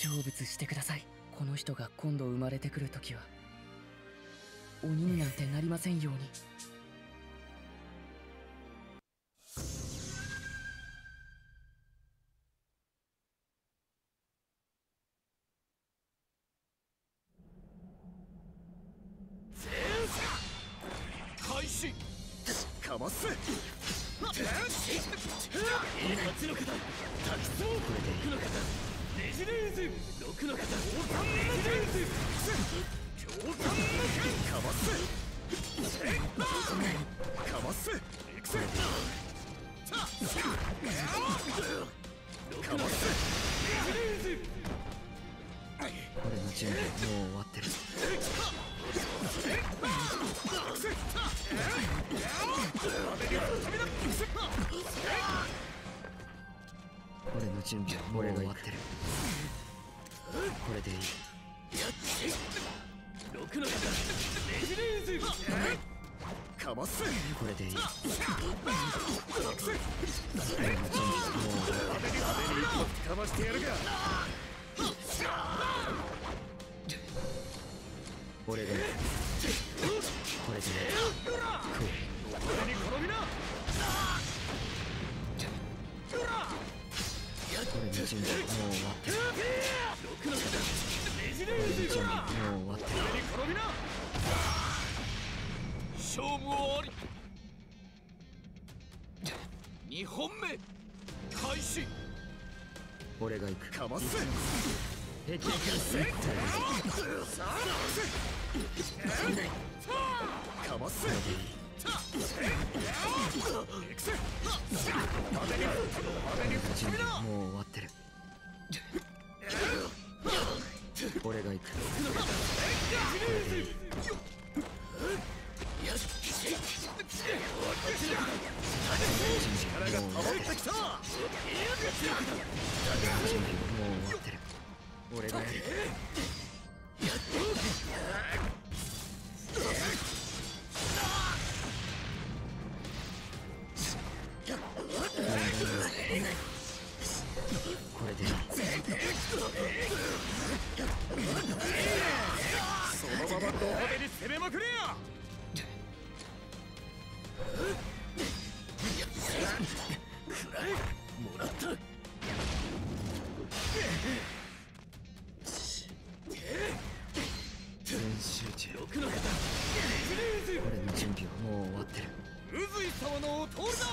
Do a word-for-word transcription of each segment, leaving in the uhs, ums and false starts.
成仏してください。この人が今度生まれてくるときは鬼になんてなりませんように。 開始。かます。一発の方、滝つも六の方、ねじれーず六の方、強胆ねじれーず強胆の剣かます。かます。いくぜ。かます。ねじれーず。 俺の準備もう終わってる。俺の準備はもう終わってる。これでいい。 六の方、ねじれーずかます。 これでいい。俺の準備はもう終わってる。 かましてやるか。 俺がこれでいい。 俺に転びな。 俺の準備はもう終わってる。 六の方、ねじれ俺のーず準備はもう終わってる。 俺に転びな。勝負あり。二本目開始。 俺が行く。 かます平気でかます準備はもう終わってる。俺が行く。 力が溜まってきた。 準備はもう終わってる。俺がやる。これでいい。 そのままド派手に攻めまくれや。くらえ。もらった。 全集中。 六の方、ねじれーず俺の準備はもう終わってる。 宇髄様のお通りだ。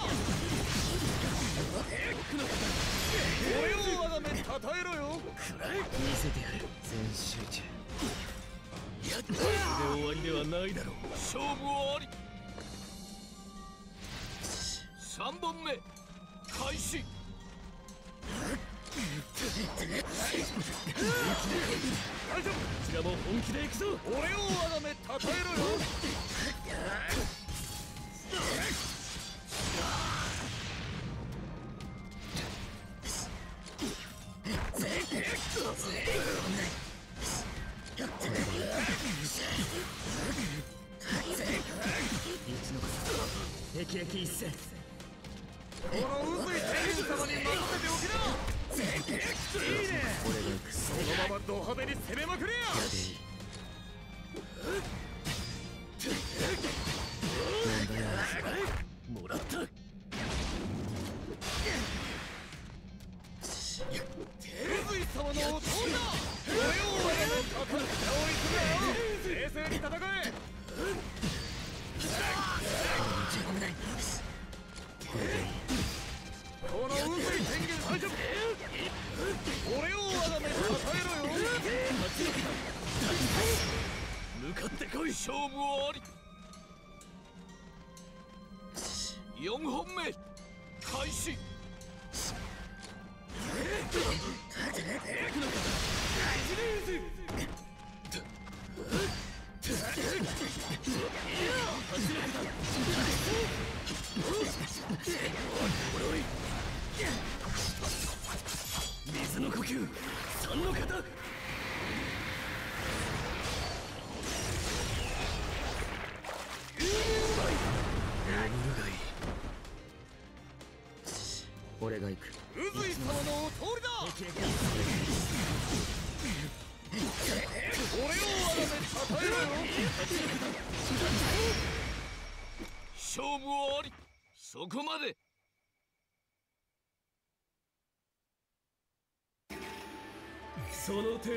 六の方、俺をあがめたたえろよ。くらえ。 見せてやる。全集中。 やっとで終わりではないだろう。勝負あり。三本目開始。大丈夫。こちらも本気で行くぞ。俺をあがめたたえろよ。 一の方、霹靂一閃。 この宇髄天狗様に任せておきな。いいね。 俺が行く。 そのままド派手に攻めまくれや。 これでいい。問題はもらった。宇髄様のお通りだ。俺をあがめたたえろよ。冷静に戦え。 これでいい。 この宇髄天元大丈夫。俺をあがめたたえろよ。向かってこい。勝負あり。四本目開始。水の呼吸三の方。 俺が行く。 宇髄様のお通りだ。 勝負あり。そこまで。その程度か。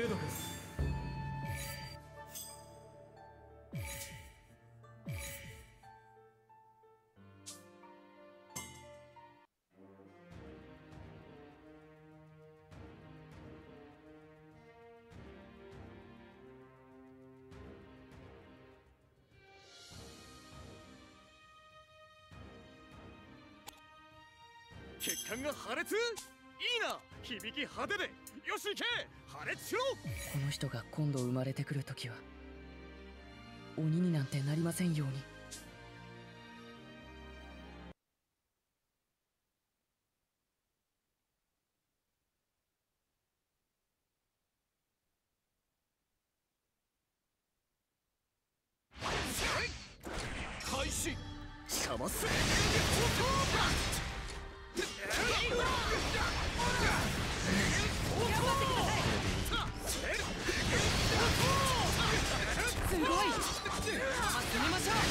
血管が破裂。いいな、響き派手で。よし行け、破裂しろ。 この人が今度生まれてくるときは鬼になんてなりませんように。 開始。かますすごい。進めましょう。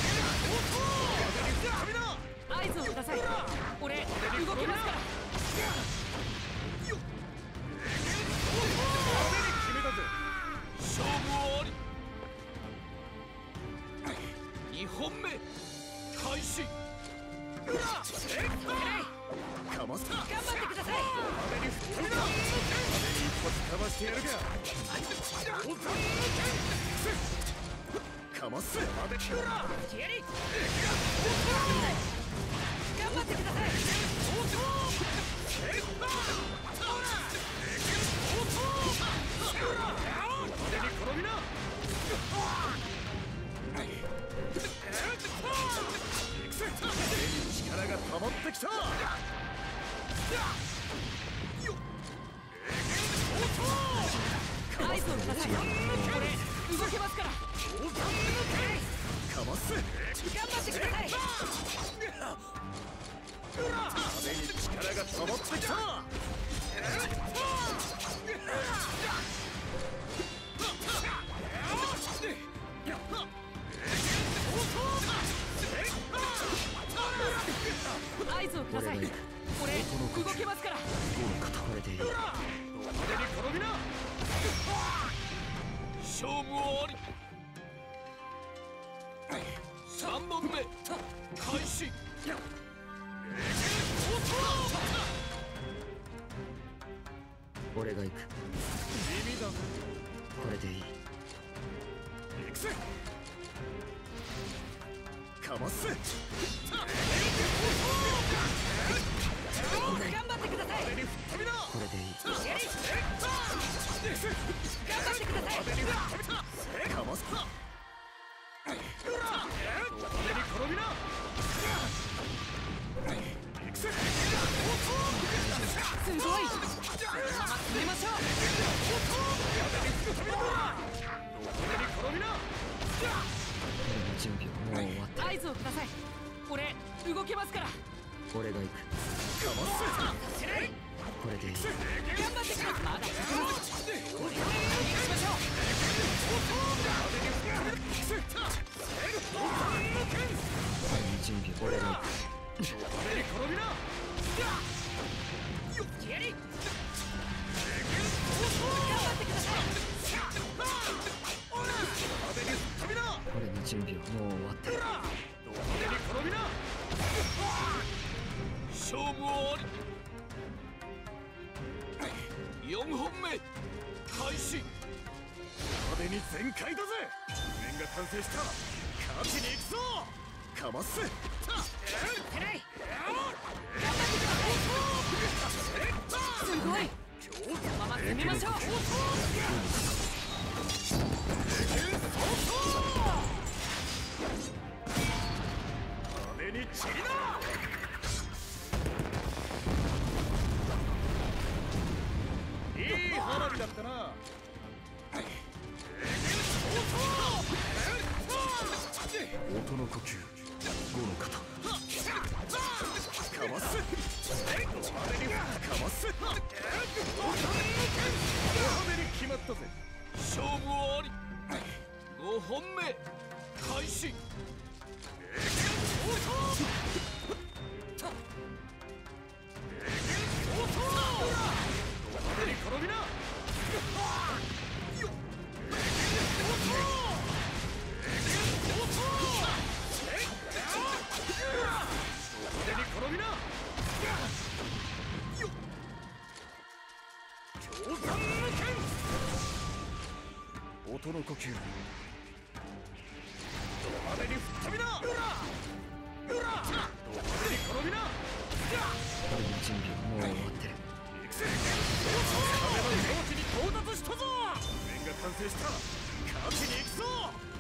合図をください。俺動きますから。 勝負あり。にほんめ開始。かます。 頑張ってください。 一発かましてやるか。かます。 頑張ってください。 力が溜まってきた。 合図をください。俺動けますから。 かます。 頑張ってください。 壁に力が溜まってきた。 合図をください。俺動けますから。 これでいい。派手に転びな。勝負あり。さんぼんめ開始。 俺が行く。 地味だ。 これでいい。 行くぜ。かます。 頑張ってください。 これでいい。 頑張ってください。 かます。転びな。 すごい。進めましょう。 準備はもう終わった。 合図をください。俺動けますから。 俺が行く。これでいい。 頑張ってください。まだ行きましょう。 準備俺が行く。俺の準備はもう終わった。 勝負あり。よんほんめ開始。派手に全開だぜ。面が完成した。勝ちに行くぞ。かます。 てない。すごい。そのまま攻めましょう。 派手に散りな。いい花火だったな。音の呼吸。五の型。かます。かます。派手に決まったぜ。勝負あり。ごほんめ開始。か音の呼吸。ド派手に吹っ飛びな。うらうらド派手に転びな。 これで準備はもう終わってる。 風の境地に到達したぞ。面が完成した。勝ちに行くぞ。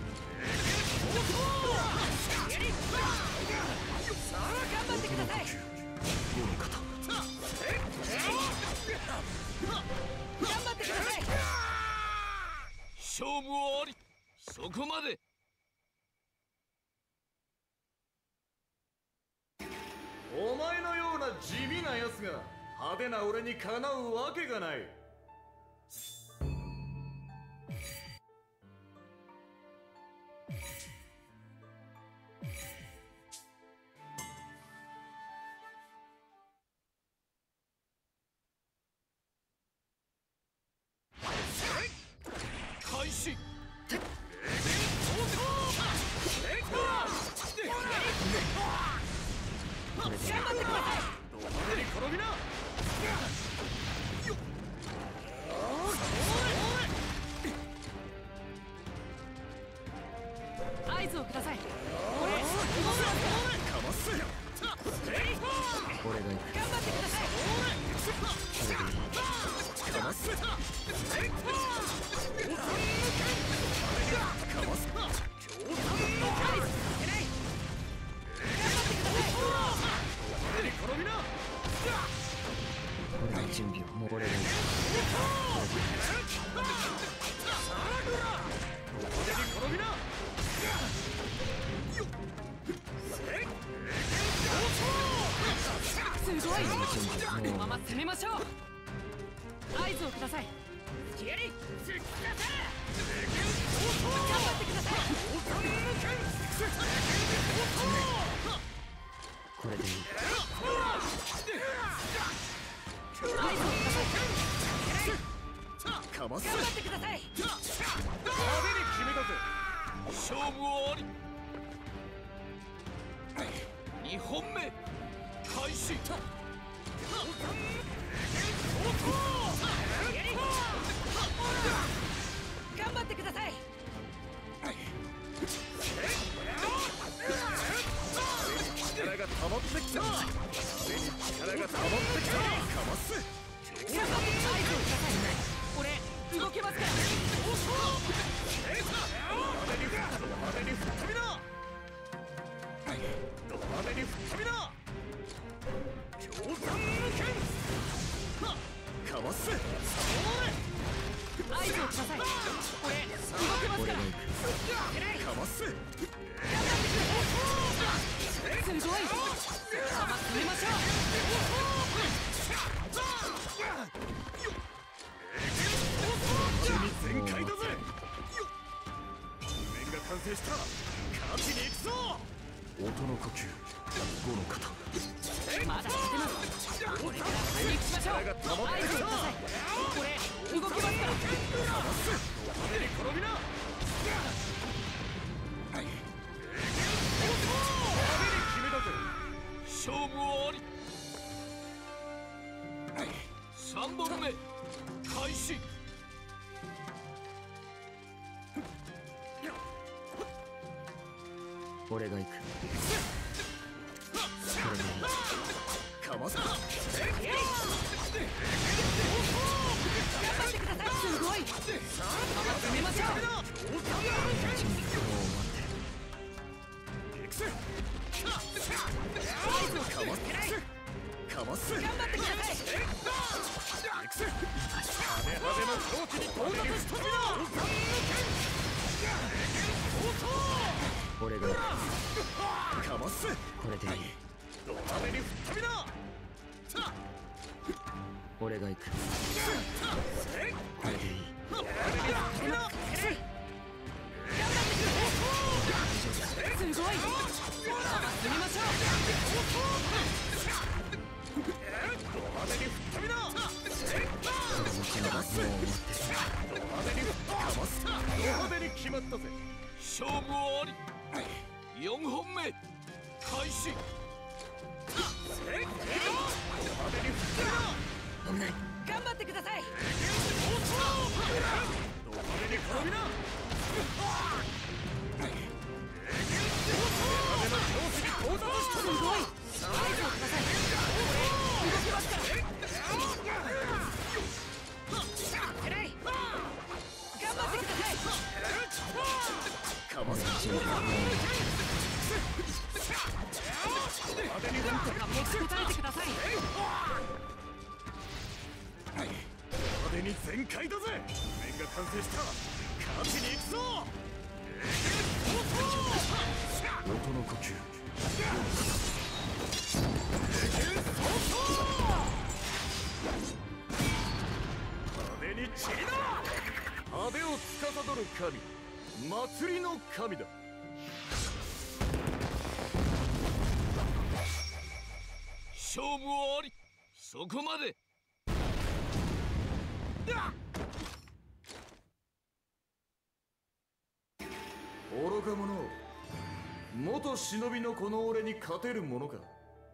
さあ頑張ってください。 ゴの方。 頑張ってください。勝負終わり。そこまで。お前のような地味な奴が派手な俺にかなうわけがない。開始。 これでいい。 頑張ってください。ド派手に転びな。 合図をください。 かます。 俺が行く。 頑張ってください。 これでいい。 かます。かます。転びな。 これの準備はもう俺が行く。 転びな。 すごい。 これの準備はもうこのまま攻めましょう。合図をください。気合い突き出せ。頑張ってください。 これでいい。 合図をください。 かます。 頑張ってください。 派手に決めたぜ。勝負終わり。にほんめ開始。 頑張ってください。 力が溜まってきた。力が溜まってきた。かます。 頑張って合図をください。俺動けますから。 派手に吹っ飛びな。ド派手に吹っ飛びな。強弾剣。かます。 合図をください。俺動けますから。 俺が行く。 かます。 すごい。まま進めましょう。 君全開だぜ。面が完成した。勝ちに行くぞ。 音の呼吸。ゴの方。 まだ勝てます。これから反撃しましょう。合図をください。これ動きますから。 かます。派手に転びな。勝負終わり。さんぼんめ開始。 俺が行く。これでいい。 かます。 頑張ってください。すごい。まま進めましょう。 準備はもう終わってる。 合図をください。 かます。 頑張ってください。 派手の境地に到達したぞ。 俺が行く。 かます。 これでいい。 ド派手に吹っ飛びな。 俺が行く。これでいい。 ド派手に吹っ飛びな。 すごい。まま進めましょう。 ド派手に吹っ飛びな。 この準備はもう終わってる。 ド派手にかます。ド派手に決まったぜ。勝負終わり。よんほんめ開始。ド派手に吹っ飛びな。 頑張ってください。 ド派手に転びな。 準備はもう終わってる。 なんとか持ちこたえてください。 派手に全開だぜ。面が完成した。勝ちに行くぞ。 音の呼吸。 派手に散りだ。派手を司る神、祭りの神だ。勝負はあり。そこまで。愚か者、元忍びのこの俺に勝てるものか。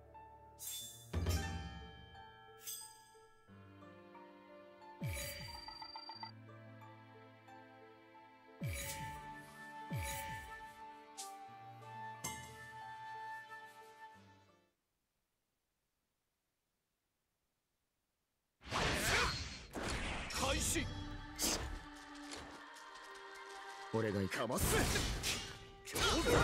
開始。 俺が行く。 かます。強打。かます。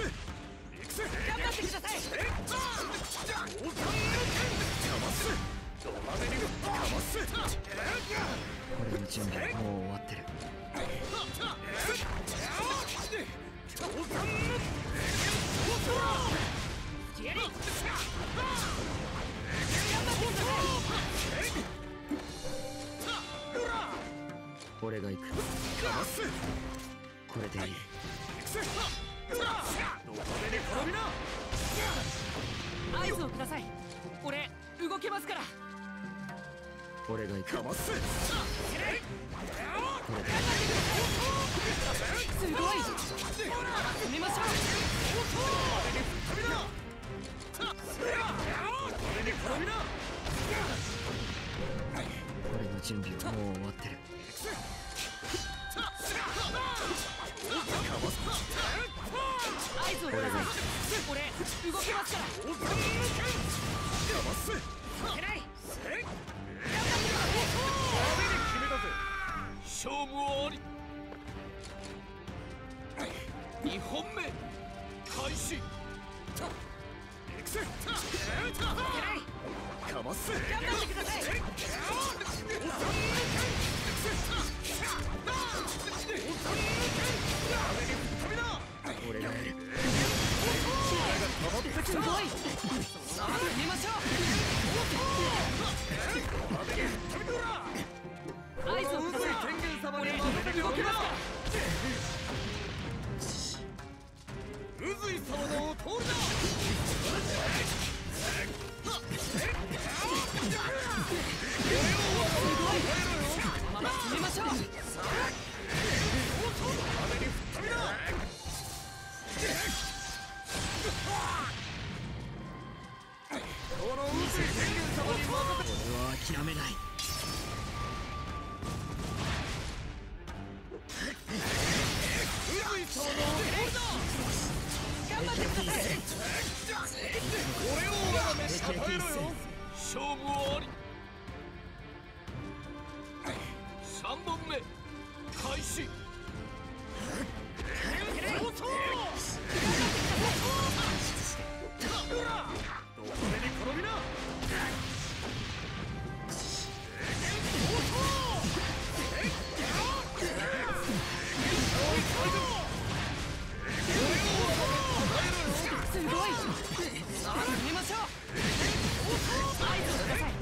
行くぜ。 頑張ってください。 かます。ド派手にかます。 俺の準備はもう終わってる。俺が行く。これでいい。 合図をください。俺動けますから。 俺が行く。 かます。 これでいい。 すごい。進めましょう。 俺の準備はもう終わってる。 合図をください。俺動けますから。偉い。 勝負はあり。にほんめ開始。 偉い。 かます。 頑張ってください。 俺がやる。 すごい。進めましょう。合図をください。俺動けますから。 宇髄様の通りだ。 まま進めましょう。 この宇髄天元様に任せて。 俺は諦めない。 宇髄様の通りだ。 頑張ってください。 俺を崇め称えろよ。勝負はあり。さんぼんめ開始。 すごい。進めましょう。合図をください。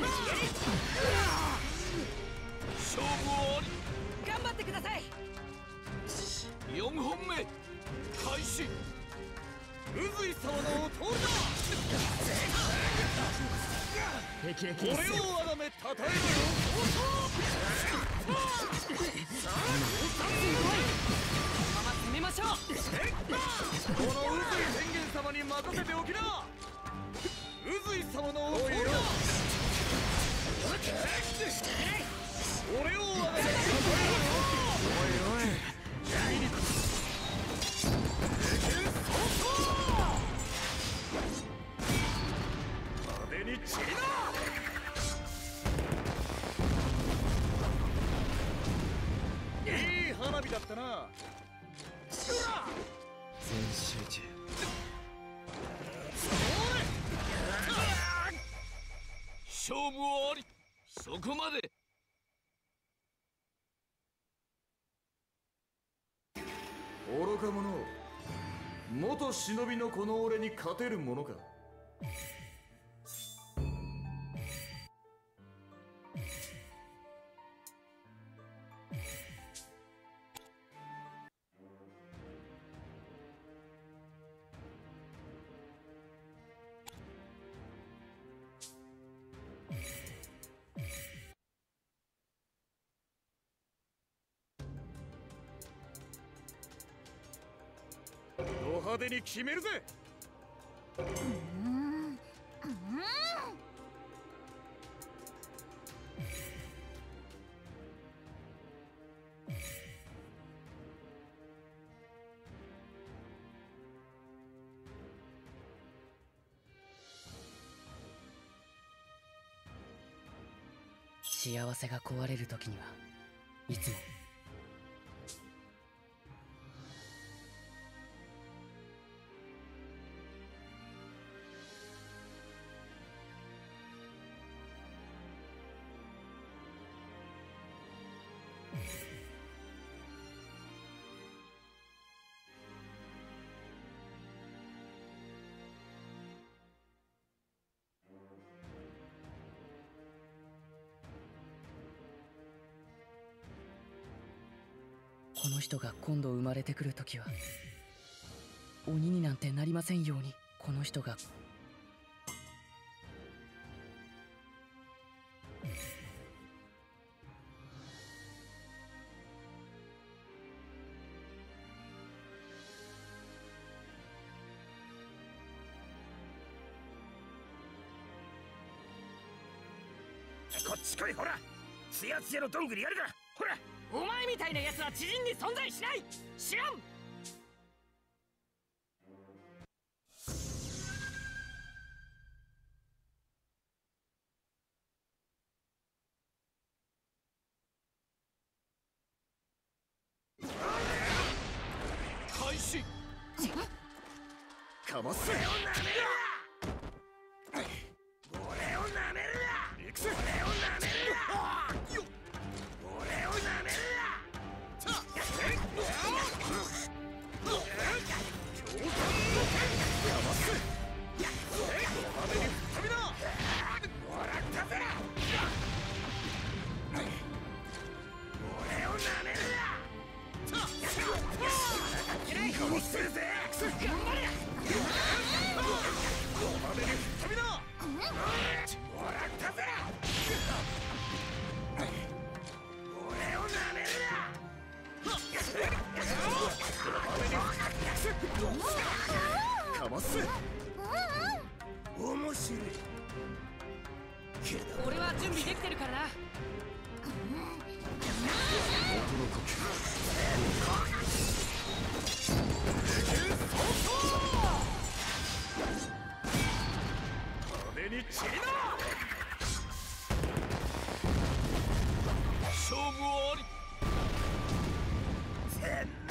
勝負はあり。 頑張ってください。 よんほんめ開始。宇髄様の通りだ。 霹靂俺を崇めたたえろよ。 すごい。まま進めましょう。 この宇髄天元様に任せておきな。宇髄様の通りだ。俺を崇めたたえろよ。おいおい。派手に散りだ。いい花火だったな。 全集中。 勝負はあり。そこまで。 愚か者、元忍びのこの俺に勝てるものか。 ド派手に決めるぜ。 幸せが壊れる時にはいつもこの人が今度生まれてくるときは鬼になんてなりませんように。この人がこっち来い。ほら、ツヤツヤのどんぐりやるから。ほら、 お前みたいな奴は知人に存在しない。知らん。 開始。 かます俺をなめるな。俺をなめるな。行くぜ。俺をなめるな。よっ。俺をなめるな。さあ。えっ。 かます。 派手に吹っ飛びだ。もらったぜ。俺をなめるな。さあ。 かますするぜ。頑張れ。派手に吹っ飛びだ。もらったぜ。俺をなめるな。 かます面白い。 俺は準備できてるからな。 音の呼派手に散りな。勝負あり。てめ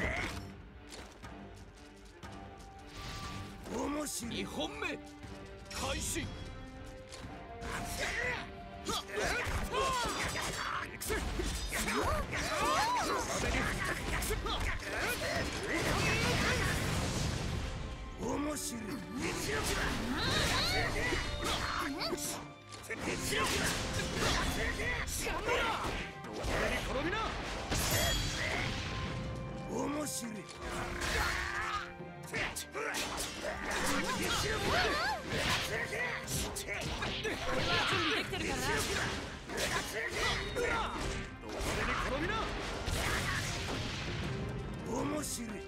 え。面白い。にほんめ開始。面白い。実力だ。実力だ。頑張れ。どこに転びな。面白い。実力だ。 俺は準備できてるからな。 どこに転びな。面白い。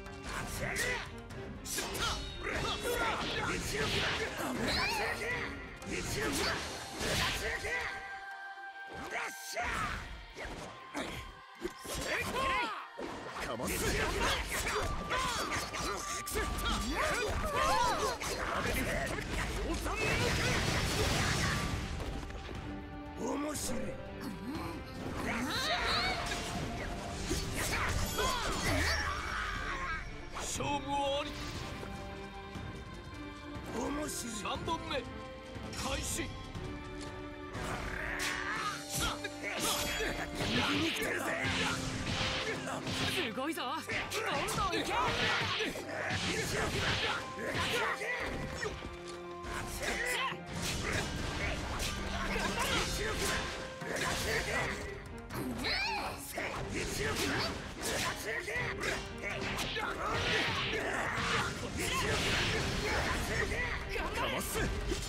実力だ。実力だ。 かます面白い。 右に来てるぜ。すごいぞ。どんどん行け。かます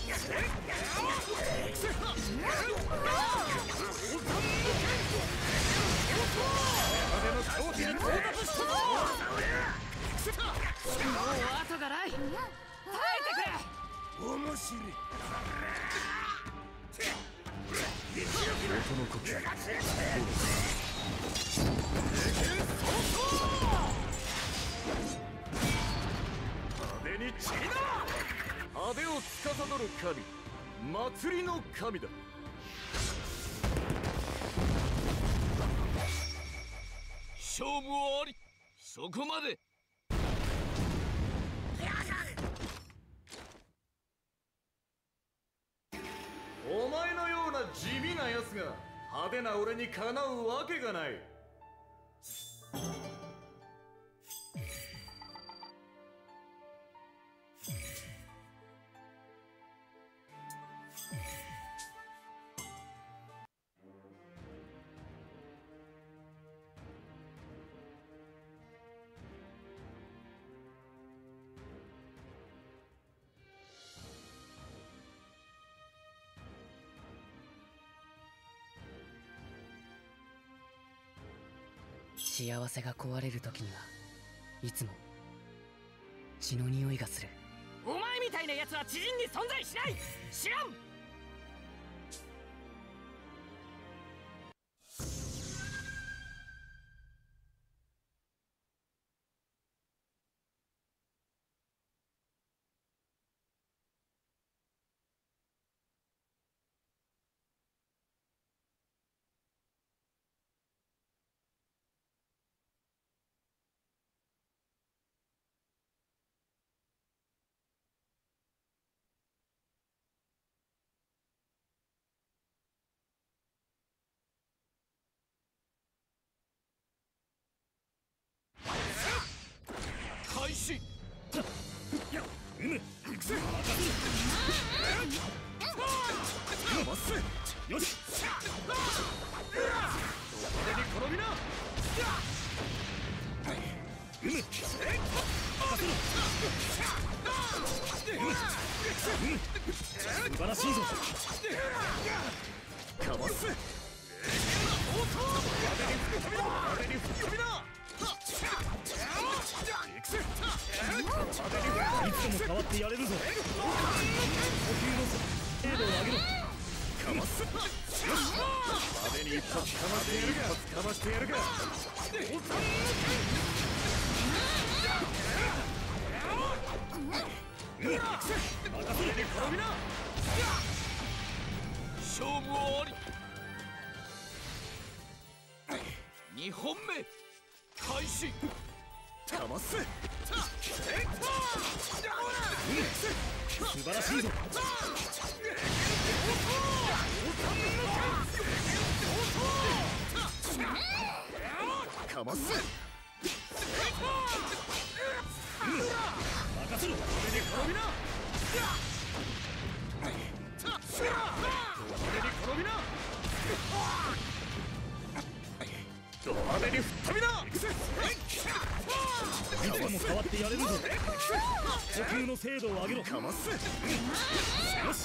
もう後がない。耐えてくれ。面白い。 音の呼吸。派手に散りな。派手を司る神、祭りの神だ。 勝負あり。そこまで。 お前のような地味な奴が派手な俺にかなうわけがない。 幸せが壊れる時にはいつも血の匂いがする。 お前みたいな奴は知人に存在しない。知らん。 開始。 うむ、行くぜ。かます。よし。これに転びな。うむ。素晴らしいぞ。かます。派手に吹き飛びな。いつでも変わってやれるぞ。呼吸の精度を上げろ。かます。よし。派手に一発かましてやるか。一発かましてやるか。任せて転びな。 勝負あり。にほんめ開始。 かます。素晴らしいぞ。かます。任せろ。これで転びな。これで転びな。ド派手に吹っ飛びな。いつでも変わってやれるぞ。呼吸の精度を上げろ。かます。よし。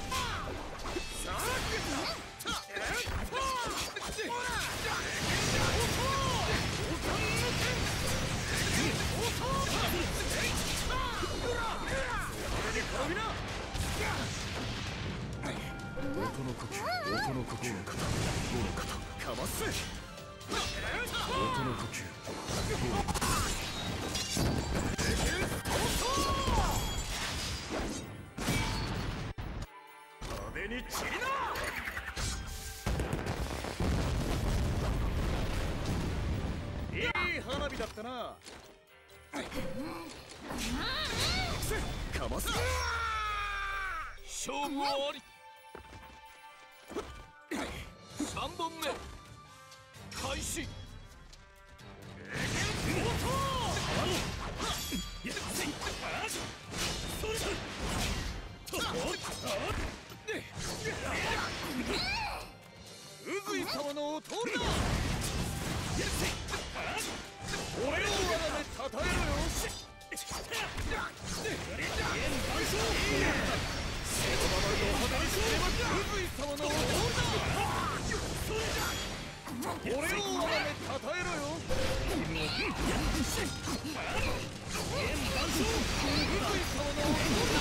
音の呼吸、音の呼吸、五の型、かます。音の呼吸、派手に散りな。いい花火だったな。かます。 勝負あり。さんぼんめ始。宇髄様のお通りだ。俺をあがめたたえろよ。そのままド派手に攻めまく宇髄様のお通りだ。俺をあがめたたえろよ。宇髄様のお通りだ。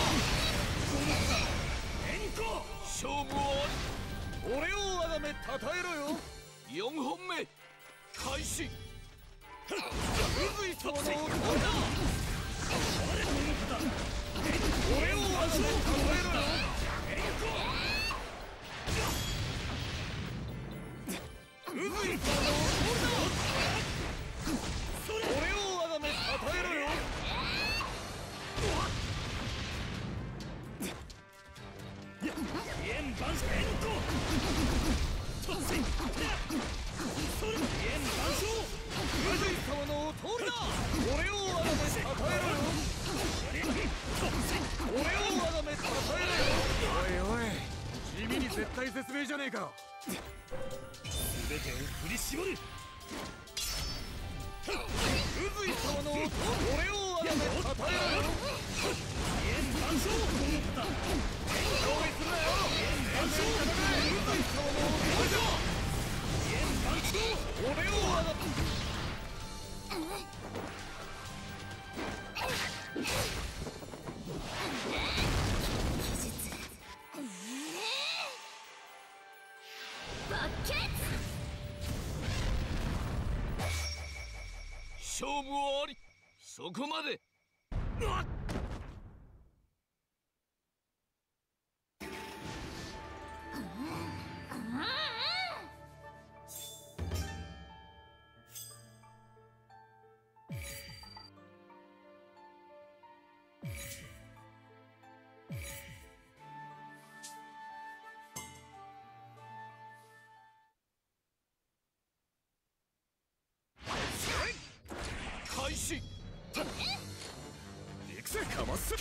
勝負を俺をあがめたたえろよ。よんほんめ開始。宇髄様のお通りだ。俺をあがめたたえろよ。宇髄様のお通りだ。俺をあがめたたえろよ。宇髄様のお通りだ。俺をあがめたたえろよ。俺をあがめたたえろよ。おいおい、地味に絶対絶命じゃねえか。全てを振り絞る。宇髄様のお通り、俺をあがめたたえろよ。用意するなよ。宇髄様のお通りだ。俺をあがめ勝負あり。そこまで。開始。行くぜ、かます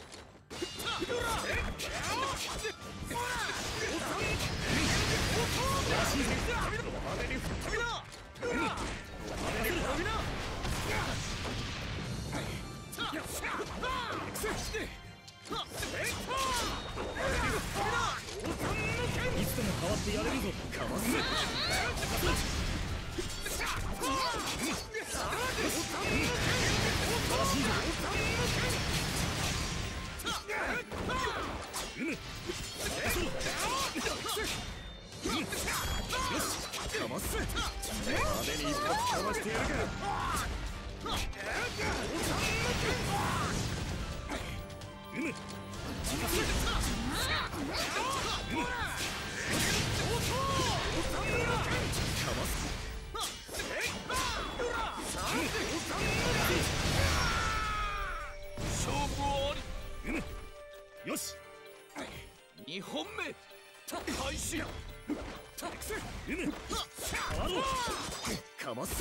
いつでも変わってやれるぞ。かますうむ。よし、かます。派手に一発かわしてやるか。うむ。勝負あり。うむ。よし。にほんめ開始。うむ。変わろう。かます。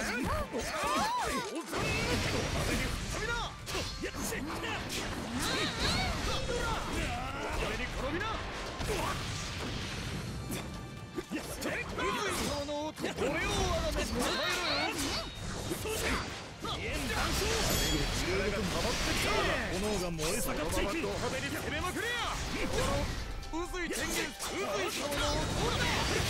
炎が燃え盛っていく。ド派手に攻めまくれや。この宇髄天元、宇髄様のお通りだ。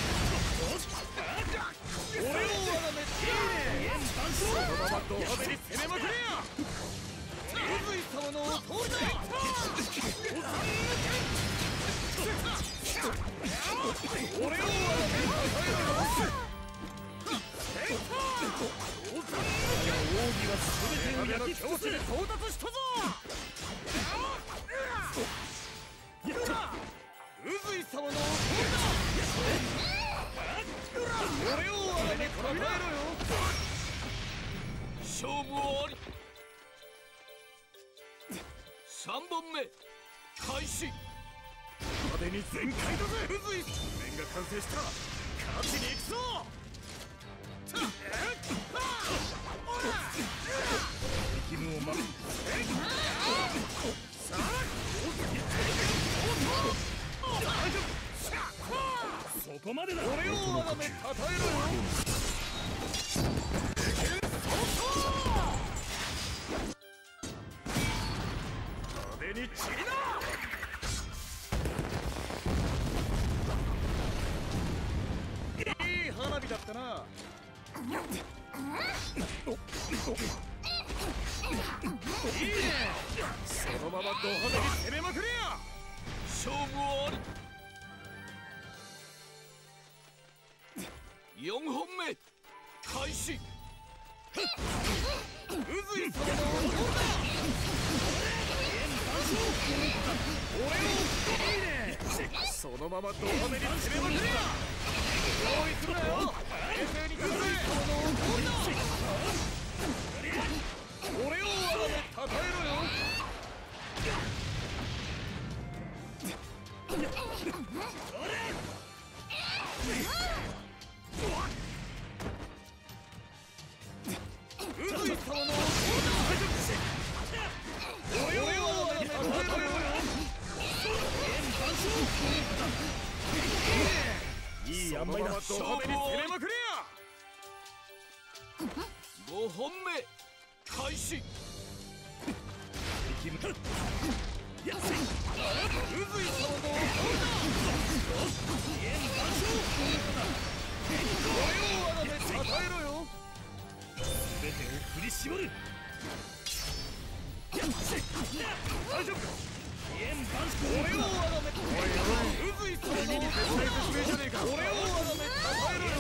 俺をあがめてそのままド派手に攻めまくれや。宇髄様のお通りだ。俺をあがめ奥義は全てを焼き尽くす。到達したぞ。宇髄様のお通りだ。俺をあがめたたえろよ。勝負あり。さんぼんめ開始。派手に全開だぜ。宇髄面が完成したら勝ちに行くぞ。 いいね。そのままド派手に攻めまくりや。 勝負あり。よんほんめ開始。 宇髄様の恩だ。俺をいいね。そのままド派手に攻めまくりや。用意するなよ。冷静に来るぜ。俺をあがめたたえろよ。宇髄様の俺をあがめたたえろよ。いい塩梅だ。ド派手に攻めまくりや。 ごほんめ開始。 宇髄様の俺をあがめたたえろよ。全てを振り絞る。大丈夫か。俺をあがめたたえろよ。宇髄様の絶対説明じゃねえか。俺をあがめたたえろよ。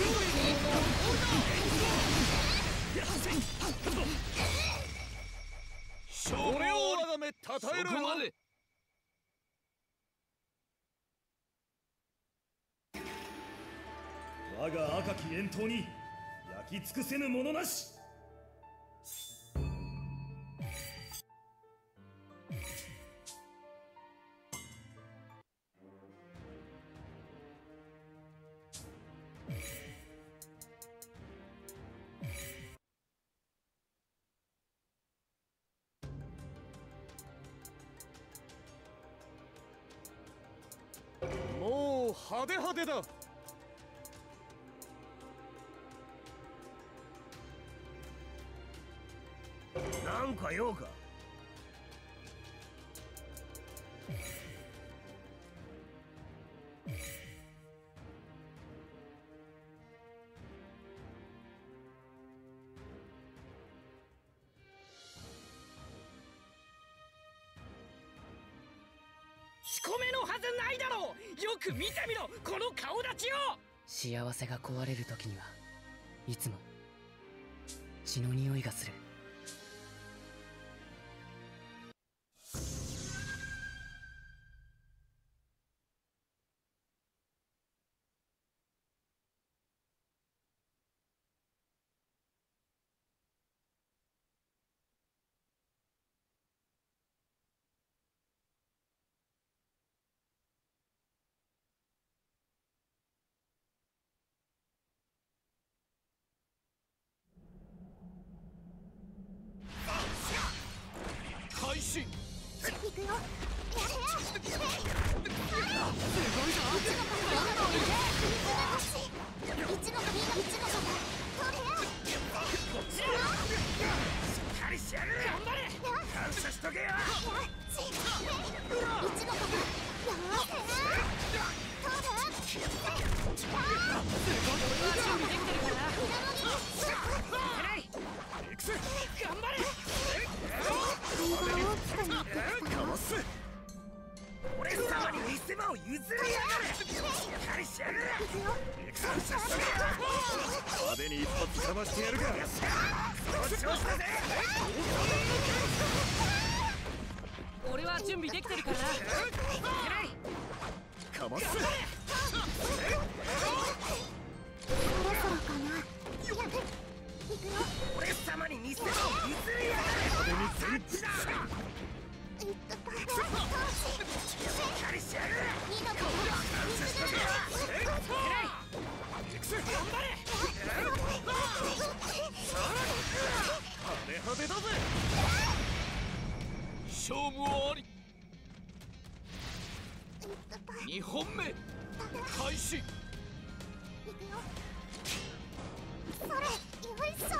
俺をあがめたたえろよ。 我が赤き炎刀に焼き尽くせぬものなし。 もう派手派手だ。なんか用か。 仕込めのはずないだろう。よく見てみろ、この顔立ちを。 幸せが壊れる時にはいつも血の匂いがする。 開始。 行くよ。やれよ。一の髪が一の髪。取れよ。しっかりしやがれ。頑張れ。感謝しとけよ。一の髪。よーせ。取れ。すごい。俺は準備できてるから。 頑張れ。 かわす。俺様に見せ場を譲りやがれ。しっかりしやがれ。派手に一発かましてやるか。その調子だぜ。 俺は準備できてるからな。 かます。 そろそろかな。行くよ。 俺様に見せ場を譲りやがれ。派手に全地だ。 しっかりしやがれ。二の髪。 頑張れ。派手派手だぜ。 勝負あり。にほんめ開始。 行くよ。それ、よいしょ。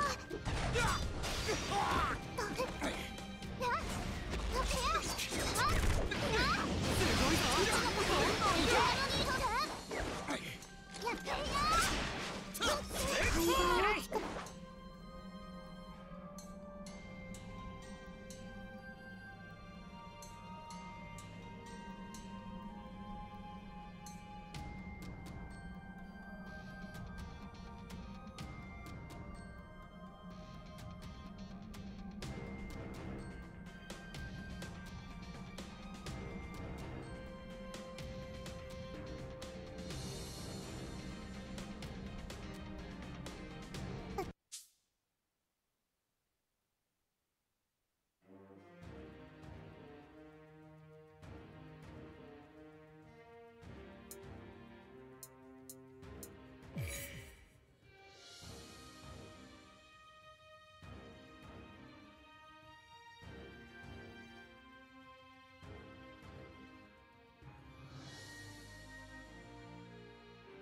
やってるよ。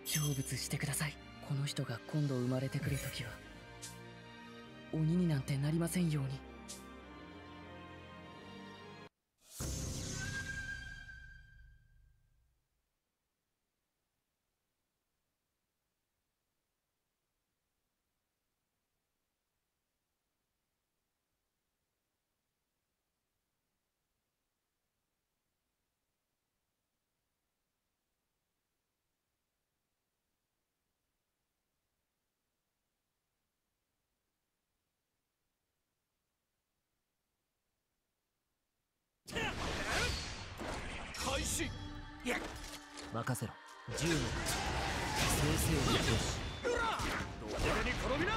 成仏してください。この人が今度生まれてくるときは鬼になんてなりませんように。 開始。 任せろ。銃の生成をよし。 ド派手に転びな。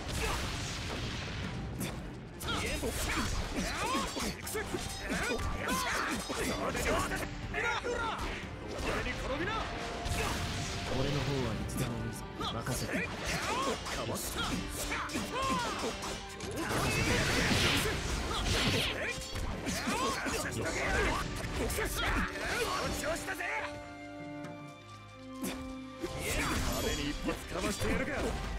俺の方はいつでもいいぞ。任せて。かわす。 壁に一発かましてやるか。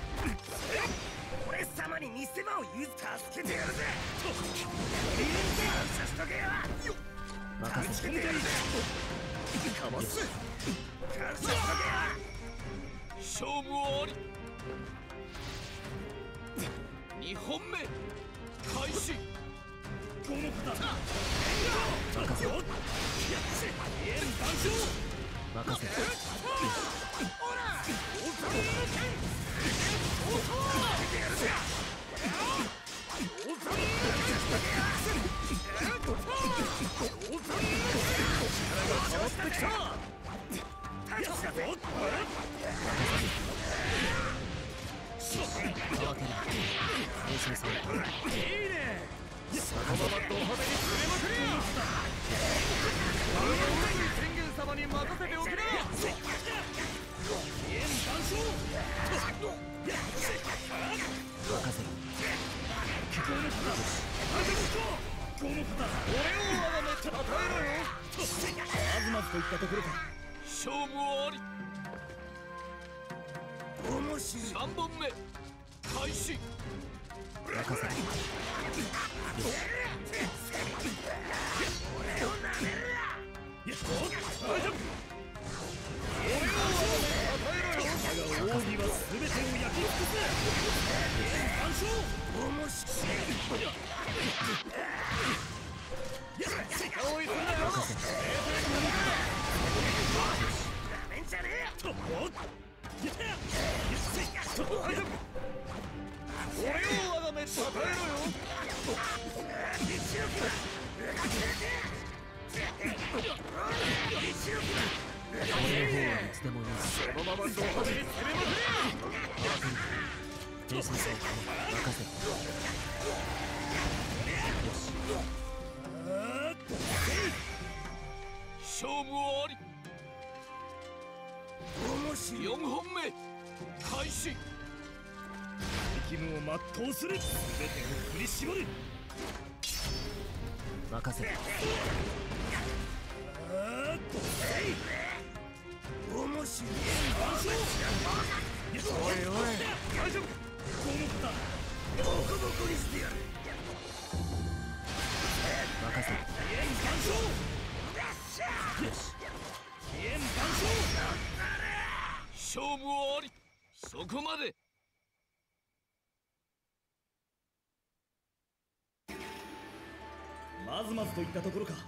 俺様に見せ場を言う助けてやるぜ。感謝しとけよ。 任せて。 かわす。 感謝しとけよ。 勝負あり。二本目開始。 この方任せろ。 任せて。 様に任せておけな。まずといったところか。 勝負あり。 面白い。 三本目開始。 任せて。 俺をなめるな。 大丈夫。俺を与えろよ。我が奥義は全てを焼き尽くす。完勝。 面白い。 おい、そんなよ。 なめんじゃねえ。 とっ。大丈夫。俺をあがめ与えろよ。 俺の方はいつでもいいぞ。 そのままド派手に攻めまくれ。 停戦さえ任せろ。 勝負あり。四本目開始。 責務を全うする。全てを振り絞る。 任せろ。 面白い。 おいおい、大丈夫か。この方ボコボコにしてやる。 任せろ。 勝負あり。そこまで。 まずまずといったところか。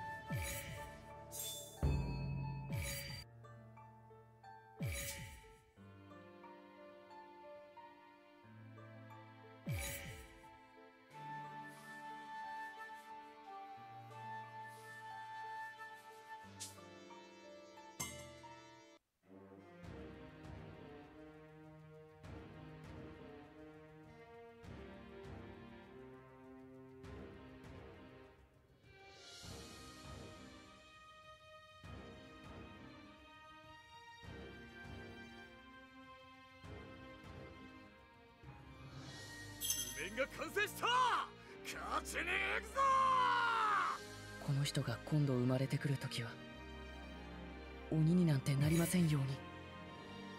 面が完成した。勝ちに行くぞ。 この人が今度生まれてくるときは鬼になんてなりませんように。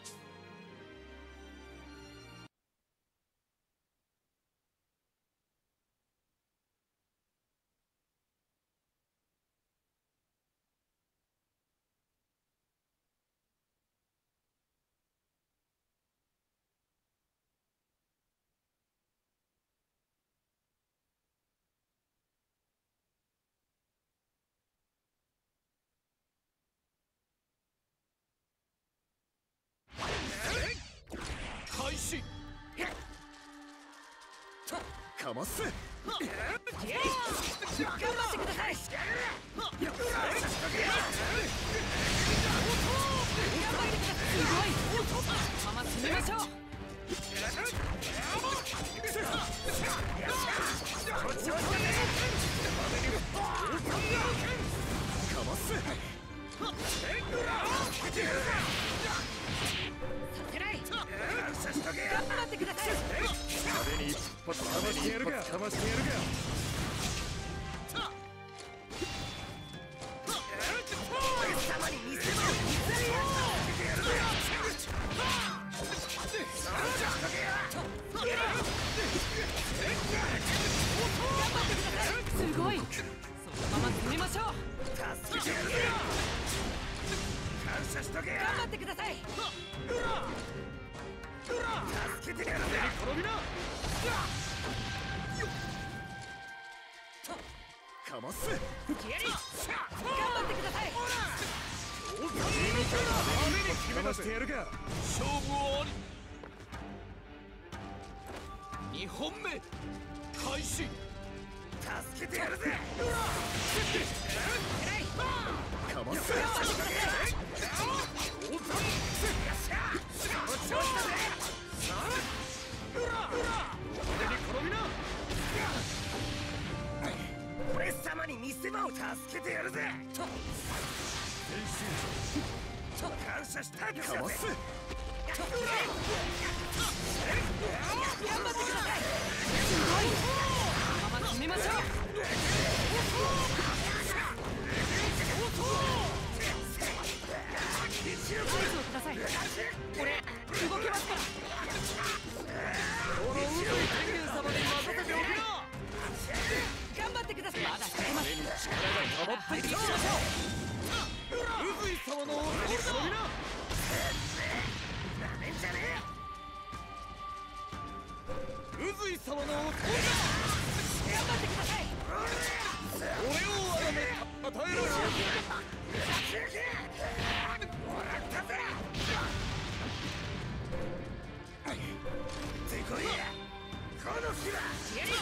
かます頑張ってください。すごい。まま進みましょう。 かますさせない。頑張ってください。 壁に一発かましてやるかかましてやるかすごい。そのまま進みましょう。頑張ってください。 助けてやるぜ。転びな。 かます頑張ってください。 かましてやるか勝負終わり。にほんめ開始。 助けてやるぜ。 かます俺様に見せ場を助けてやるぜ。感謝したくかます頑張ってください。すごい。このまま進みましょう。合図をください。俺動けますから。 この宇宙天元様に任せておくな。 頑張ってください。まだ勝てます。 力が溜まってきた。宇髄様のお手に転びな。なめんじゃねえ。宇髄様のお手に頑張ってください。 俺をあがめ与えろよ。もらったぜ。てこいや。この日は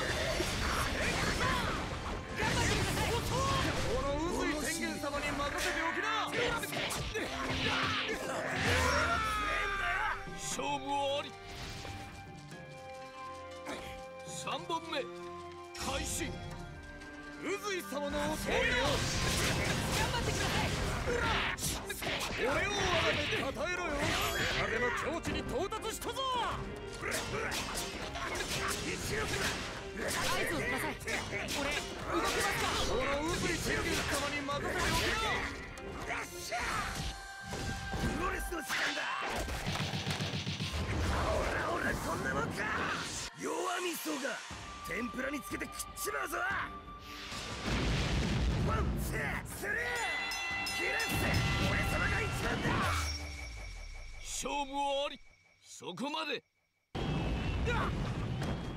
頑張ってください。 この宇髄天元様に任せておきな。 勝負終わり。さんぼんめ開始。 宇髄様のお手を頑張ってください。 俺をあがめ与えろよ。影の境地に到達したぞ。 合図をください。俺動けますか。 この宇髄天元様に任せておきな。よっしゃプロレスの時間だ。ほらほらこんなもんか。弱味噌が天ぷらにつけて食っちまうぞ。ワンツースリーキレッセ。俺様が一番だ。 勝負終わり。そこまで。